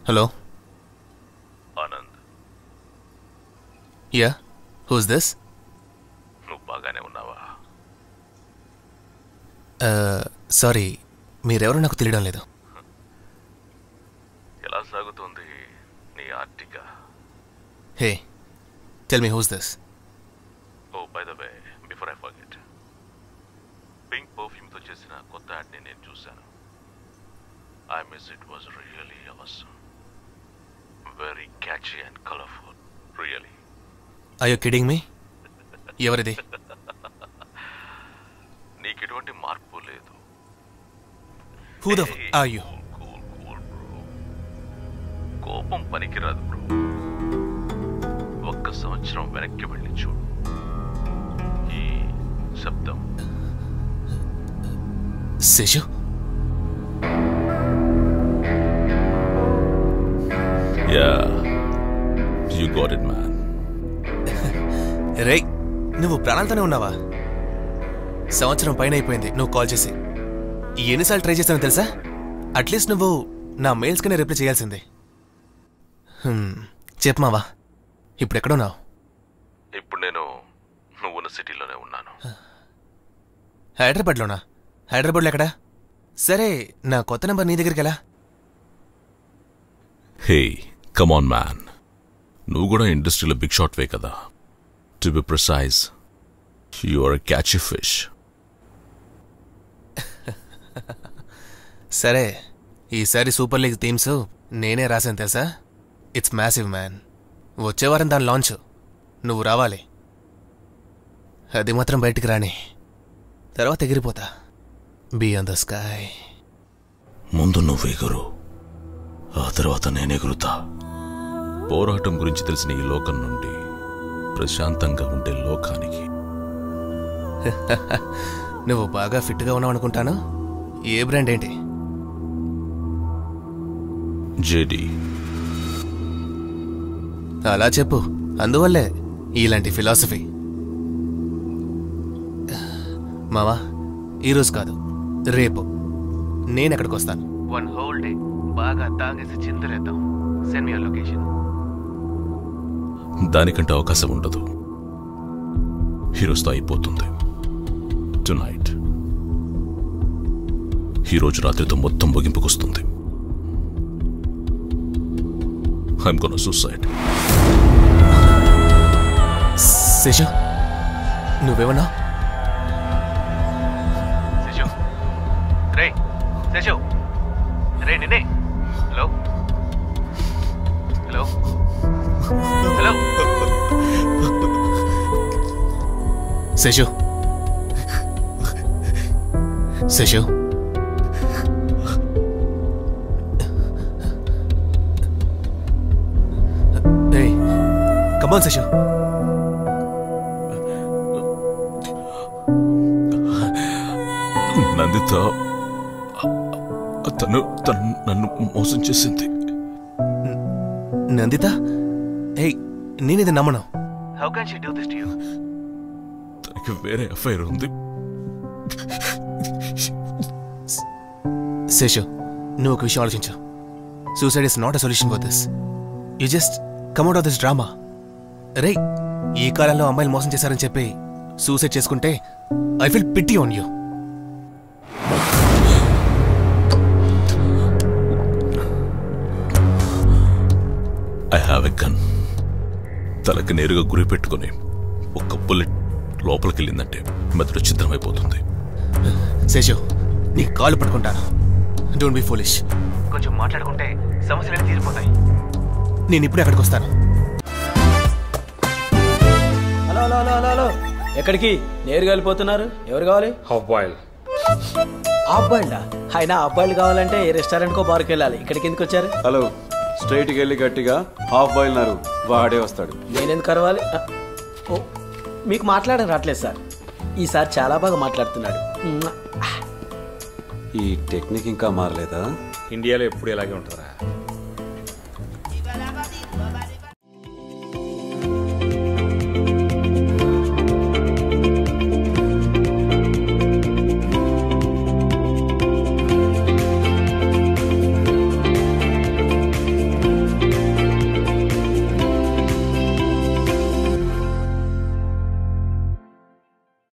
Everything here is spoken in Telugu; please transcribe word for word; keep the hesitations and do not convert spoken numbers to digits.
Hello Anand. Yeah, who's this? నువ్వు బాగానే ఉన్నావా? సారీ, మీరెవరో నాకు తెలియడం లేదు. ఎలా సాగుతుంది నీ ఆర్టిక? Hey, tell me who's this? Oh by the way, before I forget, pink పర్ఫ్యూమ్తో చేసిన కొత్త యాడ్ని నేను చూశాను. I miss it was really అవసరం. Very catchy and colourful. Really. Are you kidding me? ఎవరిది? నీకు ఎటువంటి మార్పు లేదు. Who the f are you? Cool cool bro. కోపం పనికిరాదు బ్రో. ఒక్క సంవత్సరం వెనక్కి వెళ్ళి చూడు. ఈ శబ్దం. Seshu, Yeah, you got it, man. రే, నువ్వు ప్రాణాలతోనే ఉన్నావా? సంవత్సరం పైన అయిపోయింది నువ్వు కాల్ చేసి. ఎన్నిసార్లు ట్రై చేస్తానో తెలుసా? అట్లీస్ట్ నువ్వు నా మెయిల్స్కనే రిప్లై చేయాల్సిందే. చెప్పమావా, ఇప్పుడు ఎక్కడున్నావు? ఇప్పుడు నేను నువ్వు ఉన్న సిటీలోనే ఉన్నాను. హైదరాబాద్లోనా? హైదరాబాద్లో ఎక్కడా? సరే, నా కొత్త నెంబర్ నీ దగ్గరికి ఎలా? Hey, come on man. నువ్వు కూడా ఇండస్ట్రీలో బిగ్ షాట్ వే కదా. To be precise, you are a catchy fish. సరే, ఈసారి సూపర్ లీగ్ థీమ్స్ నేనే రాశాను తెలుసా? It's massive man. వచ్చే వారం దాని లాంచ్. నువ్వు రావాలి. అది మాత్రం బయటికి రాని, తర్వాత ఎగిరిపోతా. Be on the sky. ముందు నువ్వు ఎగురు, ఆ తర్వాత నేను ఎగురుతా. పోరాటం గురించి తెలిసిన ఈ లోకం నుండి ప్రశాంతంగా ఉండే లోకానికి. నువ్వు బాగా ఫిట్గా ఉన్నావు అనుకుంటాను. ఏ బ్రాండ్ ఏంటి? జేడీ. అలా చెప్పు, అందువల్లే ఇలాంటి ఫిలాసఫీ. మావా, ఈరోజు కాదు, రేపు నేను ఎక్కడికి వస్తాను. వన్ హోల్ డే బాగా తాగేసి చింతలేద్దాం. Send me your location. దానికంటే అవకాశం ఉండదు. హీరోస్తో అయిపోతుంది. టునైట్, ఈరోజు రాత్రితో మొత్తం ముగింపుకొస్తుంది. I'm gonna suicide. శేషు, నువ్వేమన్నా? శేషు, రే శేషు, రే నిన్నే. Hello hello hello Seshu, Seshu, hey, come on Seshu. Nandita, తను తను నన్ను మోసం చేసింది. నందిత? హే, నేనిది నమ్మను. How can she do this to you? తనకి వేరే అఫైర్ ఉంది. శేషు, నువ్వు ఒక విషయం ఆలోచించు. Suicide is not a solution for this. You just come out of this drama. రే, ఈ కాలంలో అమ్మాయిలు మోసం చేశారని చెప్పి సూసైడ్ చేసుకుంటే I feel pity on you. I have a gun. తలకి నేరుగా గురి పెట్టుకుని ఒక్క బుల్లెట్ లోపలికి వెళ్ళిందంటే మెదడు ఛిద్రమైపోతుంది. శేషు, నీ కాళ్ళు పట్టుకుంటాను. Don't be foolish. కొంచెం మాట్లాడుకుంటే సమస్యలు తీరిపోతాయి. నేను ఇప్పుడు ఎక్కడికి వస్తాను. Hello hello hello hello hello ఎక్కడికి నేరుగా వెళ్ళిపోతున్నారు? ఎవరు కావాలి? Half boil. హాఫ్ బాయిల్డా? అయినా హాఫ్ బాయిల్ కావాలంటే ఏ రెస్టారెంట్కో బార్కి వెళ్ళాలి. ఇక్కడికి ఎందుకు వచ్చారు? హలో, స్ట్రైట్కి వెళ్ళి గట్టిగా హాఫ్ బాయిల్ నారు వాడే వస్తాడు. నేనెందుకు కరవాలి? ఓ, మీకు మాట్లాడడం రావట్లేదు సార్. ఈసారి చాలా బాగా మాట్లాడుతున్నాడు. ఈ టెక్నిక్ ఇంకా మారలేదా? ఇండియాలో ఎప్పుడు ఇలాగే ఉంటుందా?